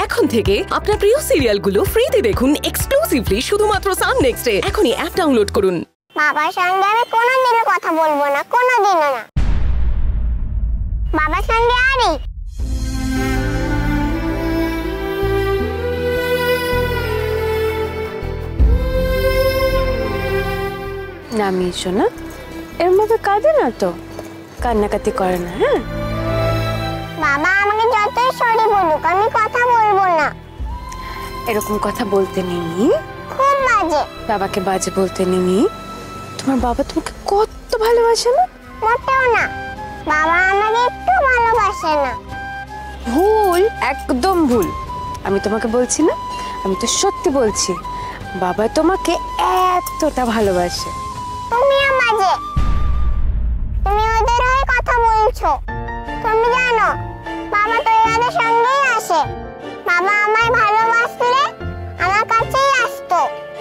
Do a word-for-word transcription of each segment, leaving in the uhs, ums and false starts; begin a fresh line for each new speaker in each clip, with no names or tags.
এখন থেকে আপনার প্রিয় সিরিয়ালগুলো ফ্রিতে দেখুন এক্সক্লুসিভলি শুধুমাত্র সান নেক্সটে। এখনই অ্যাপ ডাউনলোড করুন।
বাবার সঙ্গে আমি কোনোদিনও কথা বলবো না, কোনোদিনও না। বাবার সঙ্গে আরে
নামি শোনা, এরম ভাবে কাঁদে না তো, কান্নাকাটি করে না। হ্যাঁ
বাবা আমাকে যতই সরি বলুক আমি কথা বলবো না।
এরকম কথা বলতে নেই,
খুব বাজে।
বাবাকে বাজে বলতে নেই। তোমার বাবা তোমাকে কত ভালোবাসে না?
মোটেও না, বাবা আমাকে একটু ভালোবাসে না।
ভুল, একদম ভুল। আমি তোমাকে বলছি না, আমি তো সত্যি বলছি, বাবা তোমাকে এতটা ভালোবাসে।
তুমিও বাজে, তুমি ওদের হয়ে কথা বলছো। তুমি জানো বাবা তো এদের সঙ্গেই আসে। বাবা আমায় ভালোবাসলে আমার কাছেই আসতো।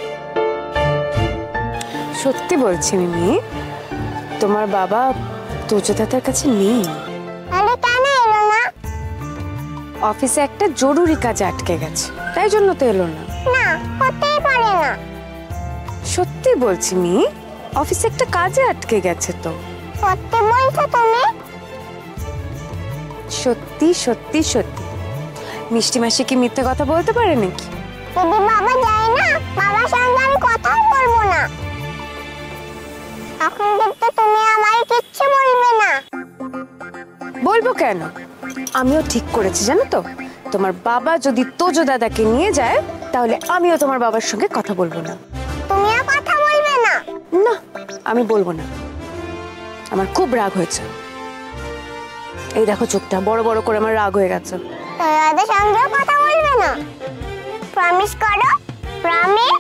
সত্যি বলছি মিমি, তোমার বাবা তুজদাদার কাছে নেই।
তাহলে কেন এলো না?
অফিসে একটা জরুরি কাজে আটকে গেছে, তাই জন্য তো এলো না।
না, হতেই পারে না।
সত্যি বলছি মি, অফিসে একটা কাজে আটকে গেছে তো।
সত্যি বলছো তুমি?
সত্যি সত্যি সত্যি। মিষ্টি মাসি কি মিথ্যে কথা বলতে পারে নাকি?
যদি বাবা যায় না, বাবার সঙ্গে আমি কথাও বলবো না। তখন কিন্তু তুমি আমায় কিচ্ছু বলবে না।
বলবো কেন? আমিও ঠিক করেছি জানো তো, তোমার বাবা যদি তোজো দাদাকে নিয়ে যায় তাহলে আমিও তোমার বাবার সঙ্গে কথা বলবো না।
তুমিও কথা বলবে না?
না, আমি বলবো না। আমার খুব রাগ হয়েছে। এই দেখো চোখটা বড় বড় করে আমার রাগ হয়ে গেছে।
তোদের সঙ্গেও কথা বলবে না? প্রমিস করো, প্রমিস।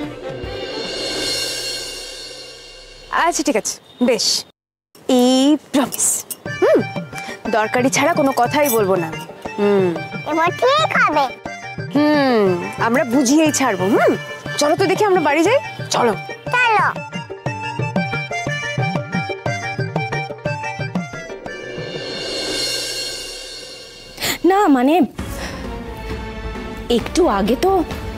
আচ্ছা ঠিক আছে, বেশ, এই প্রমিস। হুম, দরকারি ছাড়া কোনো কথাই বলবো না। হুম
এবার ঠিক হবে।
হুম আমরা বুঝিয়েই ছাড়বো। হুম চলো তো দেখি আমরা বাড়ি যাই। চলো
চলো।
না মানে একটু আগে তো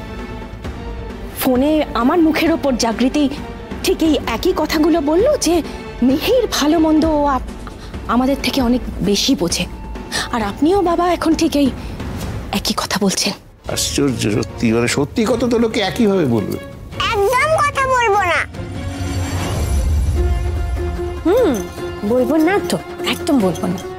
ফোনে আমার মুখের ওপর জাগৃতি ঠিক এই একই কথাগুলো বললো যে মিহির ভালো মন্দ ও আমাদের থেকে অনেক বেশি বোঝে, আর আপনিও বাবা এখন ঠিক এই একই কথা বলছেন।
আশ্চর্য, সত্যি মানে সত্যি কথা তো লোকে একই ভাবে বলবে।
একদম কথা বলবো না।
হুম বলবো না তো, একদম বলবো না।